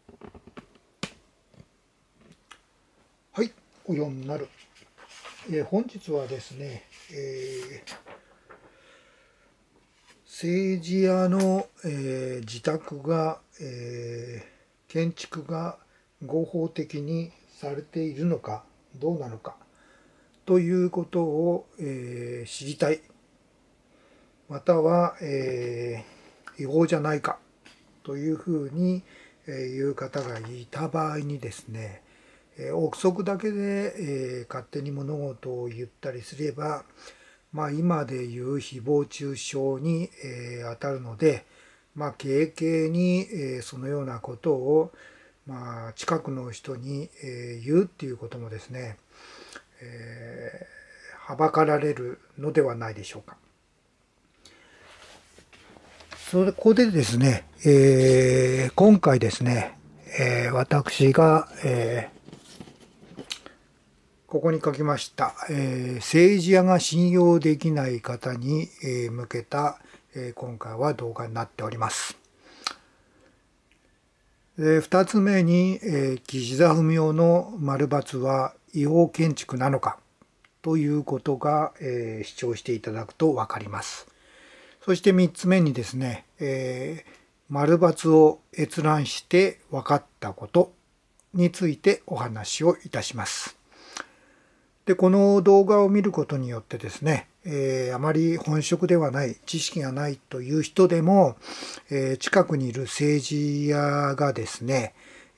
はい、お読みになる。本日はですね、政治家の、自宅が、建築が合法的にされているのかどうなのかということを、知りたい、または、違法じゃないかというふうに言う方がいた場合にですね、憶測だけで、勝手に物事を言ったりすれば、今でいう誹謗中傷に、当たるので、軽々に、そのようなことを、近くの人に、言うっていうこともですね、はばかられるのではないでしょうか。そこでですね、今回ですね、私が、ここに書きました、政治家が信用できない方に、向けた、今回は動画になっております。2つ目に、岸田文雄の丸×は違法建築なのかということが、主張していただくと分かります。そして3つ目にですね、丸×を閲覧して分かったことについてお話をいたします。で、この動画を見ることによってですね、あまり本職ではない、知識がないという人でも、近くにいる政治家がですね、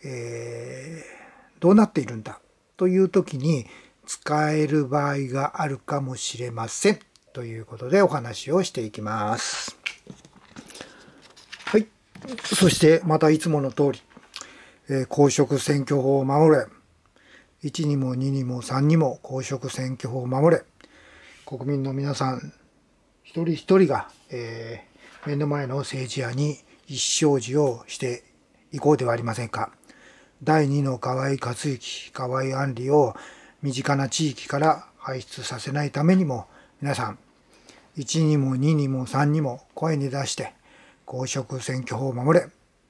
どうなっているんだという時に使える場合があるかもしれませんということでお話をしていきます。はい。そしてまたいつもの通り、公職選挙法を守れ。1にも2にも3にも公職選挙法を守れ。国民の皆さん一人一人が、目の前の政治家に意思表示をしていこうではありませんか。第2の河井克行、河井案里を身近な地域から輩出させないためにも、皆さん1にも2にも3にも声に出して公職選挙法を守れ、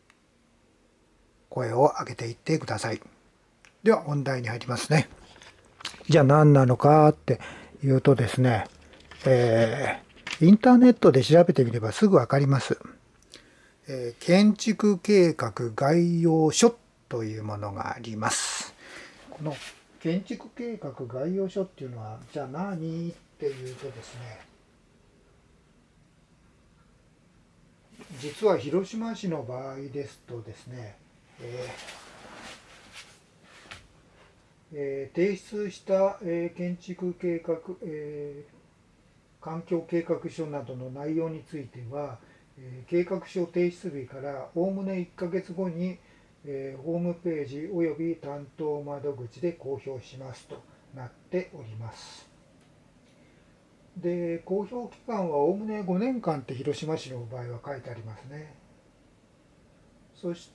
声を上げていってください。では本題に入りますね。じゃあ何なのかっていうとですね、インターネットで調べてみればすぐわかります。建築計画概要書というものがあります。この建築計画概要書っていうのはじゃあ何っていうとですね、実は広島市の場合ですとですね、提出した、建築計画、環境計画書などの内容については、計画書提出日からおおむね1ヶ月後に、ホームページおよび担当窓口で公表しますとなっております。で、公表期間はおおむね5年間って広島市の場合は書いてありますね。そして、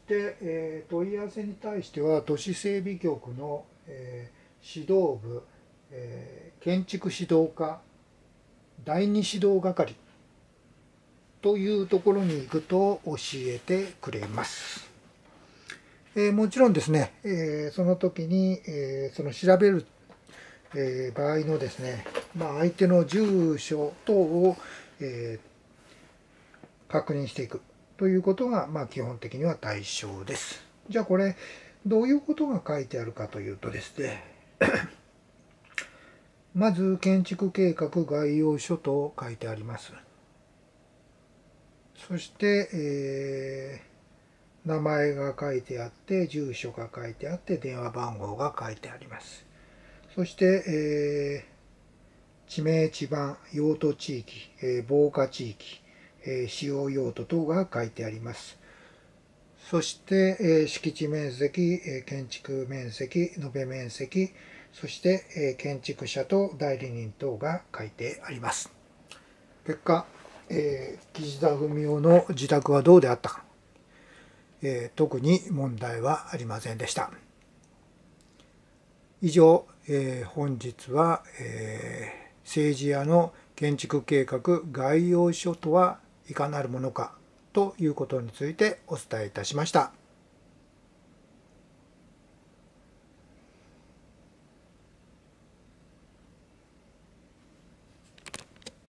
問い合わせに対しては都市整備局の、指導部、建築指導課、第二指導係というところに行くと教えてくれます。もちろんですね、その時に、その調べる、場合のですね、相手の住所等を、確認していくということが、基本的には対象です。じゃあこれどういうことが書いてあるかというとですねまず建築計画概要書と書いてあります。そして、名前が書いてあって住所が書いてあって電話番号が書いてあります。そして、地名地番用途地域、防火地域、使用用途等が書いてあります。そして、敷地面積、建築面積、延べ面積、そして、建築者と代理人等が書いてあります。結果、岸田文雄の自宅はどうであったか、特に問題はありませんでした。以上、本日は、政治家の建築計画概要書とはいかなるものかということについてお伝えいたしました。